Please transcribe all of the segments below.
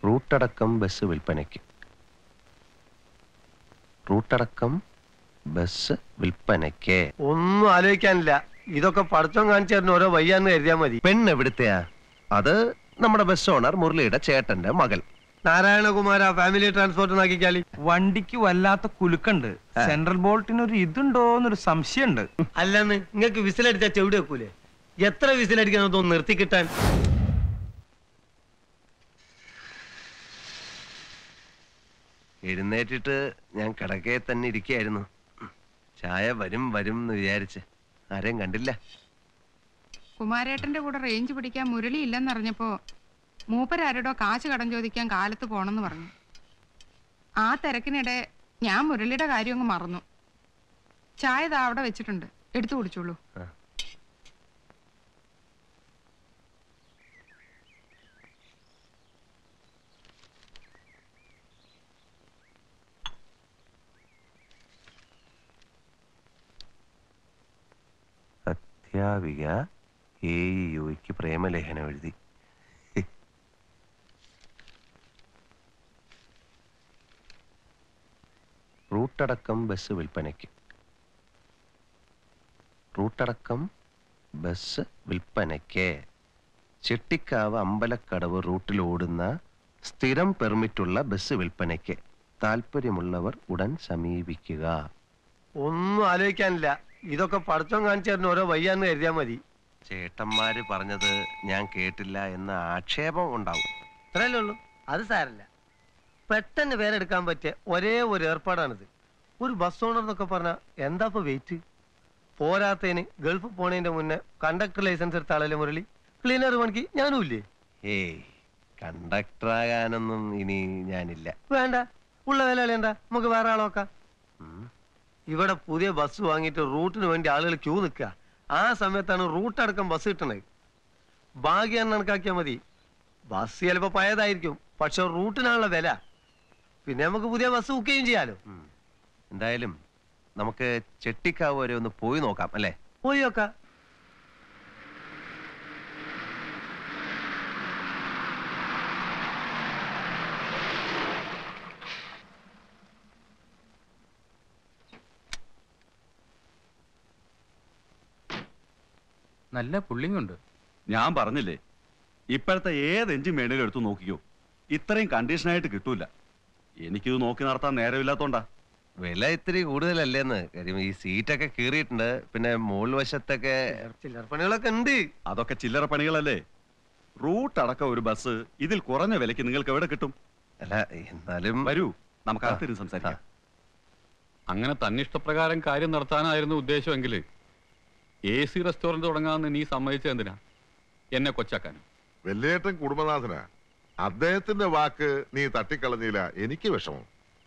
റൂട്ടടക്കം bus വിൽപ്പനയ്ക്ക്. റൂട്ടടക്കം bus വിൽപ്പനയ്ക്ക്. ഒന്നും ആലോചിക്കാനില്ല. ഇതൊക്കെ പടച്ചോൻ കാണിച്ചു ഓരോ വയ്യാന്ന് കരുതിയാ മതി. പെണ്ണ് എവിടുത്തെയാ? അത് നമ്മുടെ ബസ് ഓണർ മുരളിയുടെ ചേട്ടന്റെ മകൾ. നാരായണകുമാര ഫാമിലി ട്രാൻസ്പോർട്ട് നാക്കിക്കാലി. വണ്ടിക്ക് വല്ലാത്ത കുലുക്കുണ്ട്. സെൻട്രൽ ബോൾട്ടിന് ഒരു ഇതുണ്ടോന്നൊരു സംശയമുണ്ട്. അല്ലെന്ന് നിങ്ങൾക്ക് വിസിലടിച്ചാ ചെവിടെ വെക്കൂലേ? എത്ര വിസിലടിക്കണം നിർത്തി കിട്ടാൻ? എഴുന്നേറ്റിട്ട് ഞാൻ കിടക്കയെ തന്നെ ഇരിക്കുകയായിരുന്നു. ചായ വരും വരും എന്ന് വിചാരിച്ച് ആരെയും കണ്ടില്ല. കുമാരേട്ടന്റെ കൂടെ റേഞ്ച് പിടിക്കാൻ മുരളി ഇല്ലെന്നറിഞ്ഞപ്പോ മൂപ്പരാരോടോ കാശ് കടം ചോദിക്കാൻ കാലത്ത് പോണെന്ന് പറഞ്ഞു. ആ തിരക്കിനിടെ ഞാൻ മുരളിയുടെ കാര്യം അങ്ങ് മറന്നു. ചായ ദാ അവിടെ വെച്ചിട്ടുണ്ട്, എടുത്തു കുടിച്ചോളൂ. അധ്യാപിക AEOയ്ക്ക് പ്രേമലേഖനം എഴുതി. റൂട്ടടക്കം ബസ് വിൽപ്പനയ്ക്ക്. റൂട്ടടക്കം ബസ് വിൽപ്പനയ്ക്ക്. ചെട്ടിക്കാവ് അമ്പലക്കടവ് റൂട്ടിൽ ഓടുന്ന സ്ഥിരം പെർമിറ്റുള്ള ബസ് വിൽപ്പനയ്ക്ക്. താല്പര്യമുള്ളവർ ഉടൻ സമീപിക്കുക. ഒന്നും ആലോചിക്കാനില്ല. ഇതൊക്കെ പടച്ചോൻ കാണിച്ചു ഓരോ വയ്യാന്ന് കരുതിയാ മതി. ചേട്ടന്മാര് പറഞ്ഞത് ഞാൻ കേട്ടില്ല എന്ന ആക്ഷേപം ഉണ്ടാവും. അത്രയല്ലേ ഉള്ളൂ. അത് സാരല്ല. പെട്ടെന്ന് പേരെടുക്കാൻ പറ്റിയ ഒരേ ഒരു ഏർപ്പാടാണിത്. ഒരു ബസ് ഓണർ എന്നൊക്കെ പറഞ്ഞാൽ എന്താ ഇപ്പൊ വെയിറ്റ്? പോരാത്തതിന് ഗൾഫ് പോണതിന്റെ മുന്നേ കണ്ടക്ടർ ലൈസൻസ് എടുത്ത ആളല്ലേ മുരളി? ക്ലീനർ പണിക്ക് ഞാനും ഇല്ലേ? ഏയ്, കണ്ടക്ടർ ആകാനൊന്നും ഇനി ഞാനില്ല. വേണ്ട, ഉള്ള വില കളയണ്ട, നമുക്ക് വേറെ ആളോക്കാം. ഇവിടെ പുതിയ ബസ് വാങ്ങിയിട്ട് റൂട്ടിന് വേണ്ടി ആളുകൾ ക്യൂ നിൽക്കുക. ആ സമയത്താണ് റൂട്ടടക്കം ബസ് കിട്ടണത്. ഭാഗ്യം കണക്കാക്കിയാൽ മതി. ബസ് ചിലപ്പോ പഴയതായിരിക്കും, പക്ഷെ റൂട്ടിനാണുള്ള വില. പിന്നെ നമുക്ക് പുതിയ ബസ് ബുക്ക് ചെയ്യും ചെയ്യാലോ. എന്തായാലും നമുക്ക് ചെട്ടിക്കാവ് വരെ ഒന്ന് പോയി നോക്കാം അല്ലേ? പോയി നോക്കാം. നല്ല പുള്ളിങ്ങുണ്ട്. ഞാൻ പറഞ്ഞില്ലേ, ഇപ്പോഴത്തെ ഏത് എഞ്ചിൻ വേണേലും എടുത്തു നോക്കിക്കോ, ഇത്രയും കണ്ടീഷനായിട്ട് കിട്ടൂല. എനിക്കിത് നോക്കി നടത്താൻ നേരമില്ലാത്തോണ്ടാ. വില ഇത്തിരി കൂടുതലല്ലേന്ന്. കാര്യം ഈ സീറ്റൊക്കെ കീറിയിട്ടുണ്ട്. പിന്നെ മുകൾ വശത്തൊക്കെ ചില്ലറ പണികളൊക്കെ ഉണ്ട്. അതൊക്കെ ചില്ലറ പണികളല്ലേ. റൂട്ട് അടക്കം ഒരു ബസ് ഇതിൽ കുറഞ്ഞ വിലക്ക് നിങ്ങൾക്ക് എവിടെ കിട്ടും? അല്ല, എന്നാലും വരൂ, നമുക്ക് അകത്തിരുന്ന് സംസാരിക്കാം. അങ്ങനെ തന്നിഷ്ടപ്രകാരം കാര്യം നടത്താനായിരുന്നു ഉദ്ദേശമെങ്കിൽ AC റെസ്റ്റോറന്റ് തുടങ്ങാമെന്ന് നീ സമ്മതിച്ചത് എന്തിനാ? എന്നെ കൊച്ചാക്കാനും. വെല്ലേട്ടൻ കുടുംബനാഥനാ. അദ്ദേഹത്തിന്റെ വാക്ക് നീ തട്ടിക്കളഞ്ഞില്ല, എനിക്ക് വിഷമം.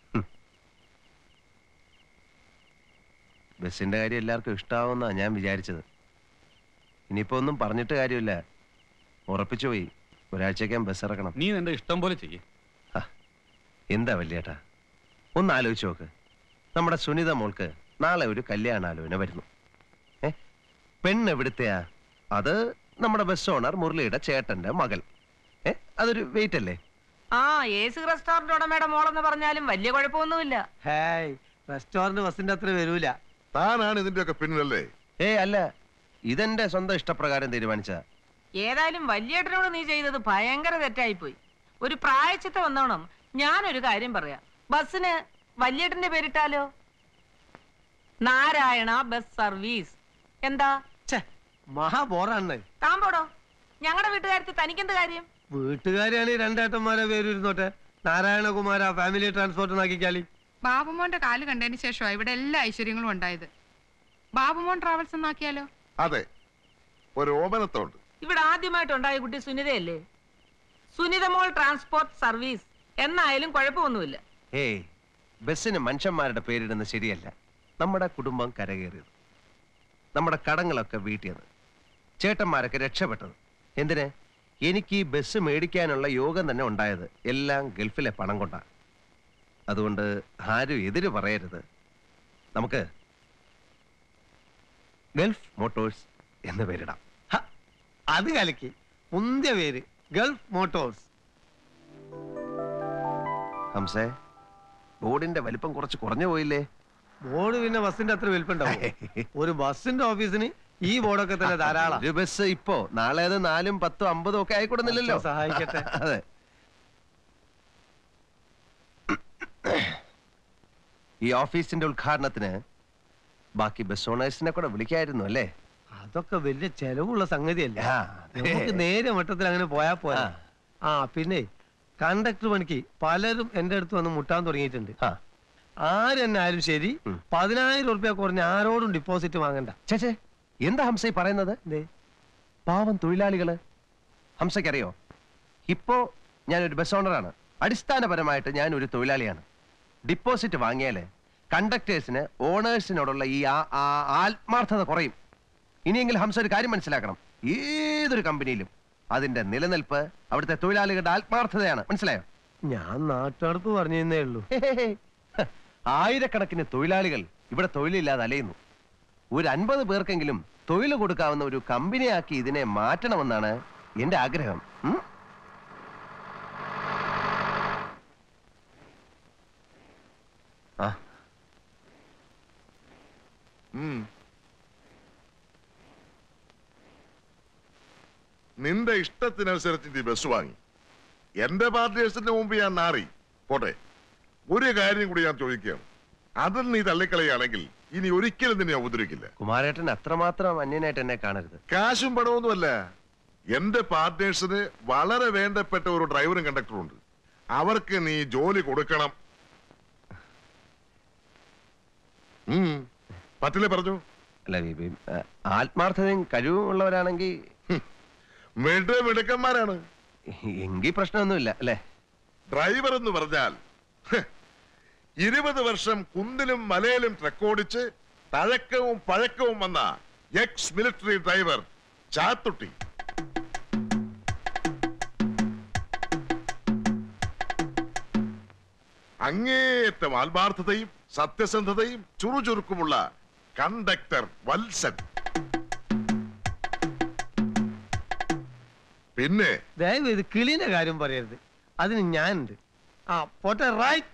ബസ്സിന്റെ കാര്യം എല്ലാവർക്കും ഇഷ്ടാവുന്നാ ഞാൻ വിചാരിച്ചത്. ഇനിയിപ്പോ ഒന്നും പറഞ്ഞിട്ട് കാര്യമില്ല. ഉറപ്പിച്ചു പോയി, ഒരാഴ്ചയ്ക്കാൻ ബസ് ഇറക്കണം. നീ നിന്റെ ഇഷ്ടം പോലെ ചെയ്യേ. എന്താ വല്യേട്ടാ, ഒന്ന് ആലോചിച്ച് നോക്ക്. നമ്മുടെ സുനിത മോൾക്ക് നാളെ ഒരു കല്യാണാലോചന വരുന്നു. പെണ്ണ് എവിടുത്തെയാ? അത് നമ്മുടെ ബസ് ഓണർ മുരളിയുടെ ചേട്ടന്റെ മകൾ. അതൊരു വെയിറ്റ് അല്ലേ? ആ, AC റെസ്റ്റോറന്റ് ഉടമയുടെ മോളെന്ന് പറഞ്ഞാലും വലിയ കുഴപ്പമൊന്നുമില്ല. ഹായ്, റെസ്റ്റോറന്റ് ബസിന്റെ അത്ര വരൂല. താനാണ് ഇതിന്റെയൊക്കെ പിന്നിലല്ലേ? അല്ല, ഇതെന്റെ സ്വന്തം ഇഷ്ടപ്രകാരം തീരുമാനിച്ച. ഏതായാലും വല്യേട്ടനോട് നീ ചെയ്തത് ഭയങ്കര തെറ്റായിപ്പോയി. ഒരു പ്രായച്ചിത്ത വന്നോണം. ഞാനൊരു കാര്യം പറയാം, ബസ്സിന് വല്യേട്ടന്റെ പേരിട്ടാലോ? Narayana bus service. എന്താ? മഹാബോറാണ്. താൻ പോടോ. ഞങ്ങളുടെ വീട്ടുകാരത്തി തനിക്കെന്ത് കാര്യം? വീട്ടുകാരെയാണ് രണ്ടേട്ടന്മാരെ പേര് ഇരുന്നോട്ടെ. നാരായണകുമാര ഫാമിലി ട്രാൻസ്പോർട്ട് നാക്കിക്കാലി. ബാബുമോന്റെ കാല് കണ്ടതിന് ശേഷമാണ് ഇവിടെ എല്ലാ ഐശ്വര്യങ്ങളും ഉണ്ടായത്. ബാബുമോൻ ട്രാവൽസ് എന്നാക്കിയാലോ? അതെ, ഒരു ഓമനത്തോണ്ട്. ഇവിടെ ആദ്യമായിട്ടുണ്ടായ കുട്ടി സുനിതയല്ലേ? സുനിതമോൾ ട്രാൻസ്പോർട്ട് സർവീസ് എന്നായാലും കുഴപ്പമൊന്നുമില്ല. ബസ്സിന് മനുഷ്യന്മാരുടെ പേരിടുന്നത് ശരിയല്ല. നമ്മുടെ കുടുംബം കരകയറിയത്, നമ്മുടെ കടങ്ങളൊക്കെ വീട്ടിയത്, ചേട്ടന്മാരൊക്കെ രക്ഷപ്പെട്ടത്. എന്തിന്? എനിക്ക് ഈ ബസ് മേടിക്കാനുള്ള യോഗം തന്നെ ഉണ്ടായത് എല്ലാം ഗൾഫിലെ പണം കൊണ്ടാണ്. അതുകൊണ്ട് ആരും എതിര് പറയരുത്. നമുക്ക് ഗൾഫ് മോട്ടോഴ്സ് എന്ന് പേരിടാം. അത് കലക്കി. മുന്തിയ പേര് ഗൾഫ് മോട്ടോഴ്സ്. ഹംസേ, ബോർഡിന്റെ വലിപ്പം കുറച്ച് കുറഞ്ഞു പോയില്ലേ? ബോർഡ് പിന്നെ ബസ്സിന്റെ അത്ര വലിപ്പുണ്ടാവും. ഒരു ബസ്സിന്റെ ഓഫീസിന് ഈ ബോർഡൊക്കെ തന്നെ ധാരാളം. ഒരു ബസ് ഇപ്പോ നാളെ അത് 4, 10, 50 ഒക്കെ ആയിക്കൊടുന്നില്ലല്ലോ. സഹായിക്കട്ടെ. അതെ. ഈ ഓഫീസിന്റെ ഉദ്ഘാടനത്തിന് ബാക്കി ബസ് ഓണേഴ്സിനെ കൂടെ വിളിക്കായിരുന്നു അല്ലേ? അതൊക്കെ വലിയ ചെലവുള്ള സംഗതിയല്ല. ആ, അതെ. നമുക്ക് നേരെ മട്ടത്തിൽ അങ്ങനെ പോയാ പോരാ. പിന്നെ കണ്ടക്ടർ പണിക്ക് പലരും എന്റെ അടുത്ത് വന്ന് മുട്ടാൻ തുടങ്ങിയിട്ടുണ്ട്. ആരെന്നെ ആയാലും ശരി 10,000 ഉറുപ്പ്യ കുറഞ്ഞ ആരോടും ഡിപ്പോസിറ്റ് വാങ്ങണ്ട. ചേച്ചേ, എന്താ ഹംസ ഈ പറയുന്നത്? പാവം തൊഴിലാളികള്. ഹംസയ്ക്കറിയോ, ഇപ്പോ ഞാനൊരു ബസ് ഓണറാണ്. അടിസ്ഥാനപരമായിട്ട് ഞാൻ ഒരു തൊഴിലാളിയാണ്. ഡിപ്പോസിറ്റ് വാങ്ങിയാല് കണ്ടക്ടേഴ്സിന് ഓണേഴ്സിനോടുള്ള ഈ ആത്മാർത്ഥത കുറയും. ഇനിയെങ്കിലും ഹംസ ഒരു കാര്യം മനസ്സിലാക്കണം. ഏതൊരു കമ്പനിയിലും അതിന്റെ നിലനിൽപ്പ് അവിടുത്തെ തൊഴിലാളികളുടെ ആത്മാർത്ഥതയാണ്. മനസ്സിലായോ? ഞാൻ നാട്ടുകാർക്ക് പറഞ്ഞേ ഉള്ളൂ. ആയിരക്കണക്കിന് തൊഴിലാളികൾ ഇവിടെ തൊഴിലില്ലാതെ അലയുന്നു. ഒരു 50 പേർക്കെങ്കിലും തൊഴിൽ കൊടുക്കാവുന്ന ഒരു കമ്പനിയാക്കി ഇതിനെ മാറ്റണമെന്നാണ് എന്റെ ആഗ്രഹം. നിന്റെ ഇഷ്ടത്തിനനുസരിച്ച് നീ ബസ് വാങ്ങി. എന്റെ പാർട്ടിയേഴ്സിന്റെ മുമ്പ് ഞാൻ നാറി പോട്ടെ. ഒരു കാര്യം കൂടി ഞാൻ ചോദിക്കുകയാണ്. അതിൽ നീ തള്ളിക്കളയുകയാണെങ്കിൽ ഇനി ഒരിക്കലും നിന്നെ ഉപദ്രവിക്കില്ല. കുമാരേട്ടൻ അത്രമാത്രം അന്യനായിട്ട് എന്നെ കാണരുത്. കാശും പണമൊന്നുമല്ല. എന്റെ പാർട്ട്നേഴ്സിന് വളരെ വേണ്ടപ്പെട്ട ഒരു ഡ്രൈവറും കണ്ടക്ടറും ഉണ്ട്. അവർക്ക് നീ ജോലി കൊടുക്കണം. പറ്റില്ലേ പറഞ്ഞു? അല്ല, ആത്മാർത്ഥതയും കഴിവും ഉള്ളവരാണെങ്കിൽ മിടുക്കന്മാരാണ്. എങ്കിൽ പ്രശ്നമൊന്നുമില്ല അല്ലേ? ഡ്രൈവർ എന്ന് പറഞ്ഞാൽ 20 വർഷം കുന്നിലും മലയിലും ട്രക്കോടിച്ച് തഴക്കവും പഴക്കവും വന്ന എക്സ് മിലിറ്ററി ഡ്രൈവർ ചാത്തുട്ടി. അങ്ങേയറ്റം ആത്മാർത്ഥതയും സത്യസന്ധതയും ചുറുചുറുക്കുമുള്ള കണ്ടക്ടർ വത്സൻ. പിന്നെ ദയവ് ഇത് കിളിന്റെ കാര്യം പറയരുത്. അതിന് ഞാനുണ്ട്. പോട്ടെ. റൈറ്റ്.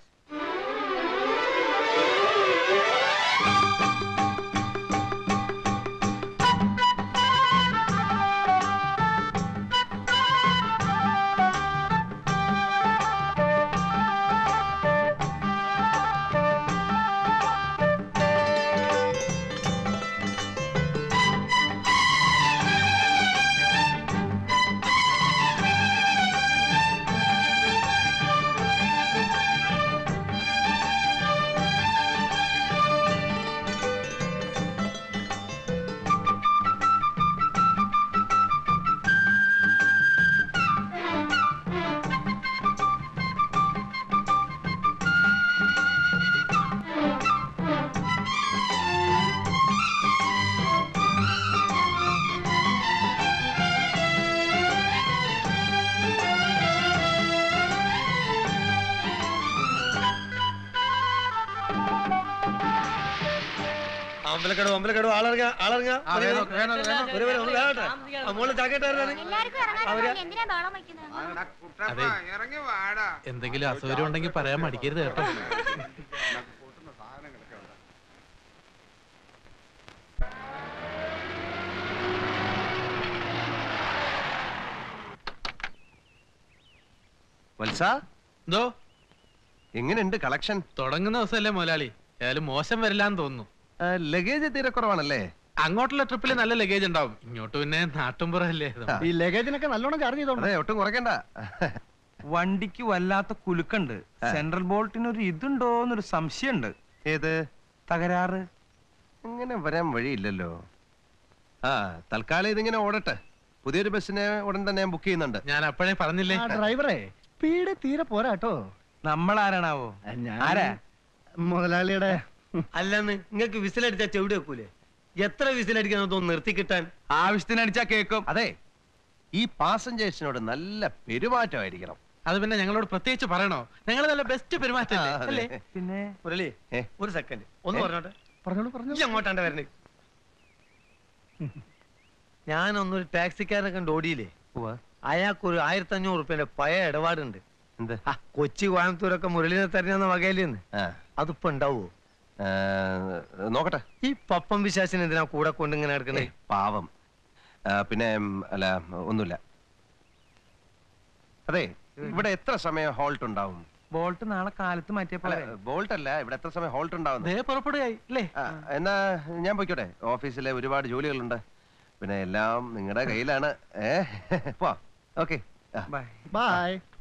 അമ്പലക്കടവ് ആളിറങ്ങ. എന്തെങ്കിലും അസൗകര്യം ഉണ്ടെങ്കിൽ പറയാൻ മടിക്കരുത് കേട്ടോ. വത്സ, എന്തോ എങ്ങനെയുണ്ട് കളക്ഷൻ? തുടങ്ങുന്ന ദിവസമല്ലേ മുതലാളി, ഏതായാലും മോശം വരില്ലാന്ന് തോന്നുന്നു. ലഗേജ് തീരെ കുറവാണല്ലേ? അങ്ങോട്ടുള്ള ട്രിപ്പിൽ നല്ല ലഗേജ് ഉണ്ടാവും, ഇങ്ങോട്ട് പിന്നെ നാട്ടുംപുറല്ലേ. ഈ ലഗേജിനൊക്കെ നല്ലോണം ചാർജ് ചെയ്തോണ്ട്. അതെ, ഒട്ടും കുറയ്ക്കണ്ട. വണ്ടിക്ക് വല്ലാത്ത കുലുക്കുണ്ട്. സെൻട്രൽ ബോൾട്ടിന് ഒരു ഇതുണ്ടോന്നൊരു സംശയമുണ്ട്. ഏത് തകരാറ്? അങ്ങനെ വരാൻ വഴിയില്ലല്ലോ. തൽക്കാലം ഇതിങ്ങനെ ഓടട്ടെ. പുതിയൊരു ബസ്സിനെ ഉടൻ തന്നെ ഞാൻ ബുക്ക് ചെയ്യുന്നുണ്ട്. ഞാൻ അപ്പോഴേ പറഞ്ഞില്ലേ ഡ്രൈവറെ, സ്പീഡ് തീരെ പോരാട്ടോ. നമ്മളാരാണാവോ? ആരാ? മുതലാളിയുടെ. അല്ലെന്ന് നിങ്ങൾക്ക് വിസിലടിച്ചാ ചെവിടി വെക്കൂലേ? എത്ര വിസിലടിക്കണം നിർത്തി കിട്ടാൻ? ആവശ്യത്തിനടിച്ചാ കേക്കും. അതെ, ഈ പാസഞ്ചേഴ്സിനോട് നല്ല പെരുമാറ്റമായിരിക്കണം. അത് പിന്നെ ഞങ്ങളോട് പ്രത്യേകിച്ച് പറയണോ? ഞങ്ങൾ നല്ല ബെസ്റ്റ് പെരുമാറ്റം അല്ലേ? പിന്നെ മുരളി, ഒരു സെക്കൻഡ് ഒന്ന് പറഞ്ഞോട്ടെ. പറഞ്ഞോളൂ. അങ്ങോട്ടാണ്ട് വരണേ. ഞാനൊന്നൊരു ടാക്സിക്കാരനെ കണ്ട് ഓടിയില്ലേ, അയാൾക്കൊരു 1500 ഉറുപ്പ്യന്റെ പഴയ ഇടപാടുണ്ട്. എന്ത്? കൊച്ചി കോയമ്പത്തൂരൊക്കെ മുരളിനെ തരുന്ന വകയിലെന്ന് ആ, അതിപ്പോ ഉണ്ടാവോ? ആ, നോക്കട്ടെ. ഈ പപ്പം വിശ്വാസിന് എന്തിനാ കൂടെ കൊണ്ട് ഇങ്ങനെ എടുക്കണേ? പാവം. പിന്നെ അല്ല, ഒന്നുമില്ല. അതെ, ഇവിടെ എത്ര സമയം ഹോൾട്ട് ഉണ്ടാവും? ബോൾട്ട് നാളെ കാലത്ത് മാറ്റിയപ്പോ ബോൾട്ട് അല്ല, ഇവിടെ എത്ര സമയം ഹോൾട്ട് ഉണ്ടാവും? ദേ പുറപ്പെടുകയായി അല്ലേ? എന്നാ ഞാൻ പോയിക്കോട്ടെ, ഓഫീസിലെ ഒരുപാട് ജോലികളുണ്ട്. പിന്നെ എല്ലാം നിങ്ങളുടെ കയ്യിലാണ്. പോ. Okay, bye. ബൈ.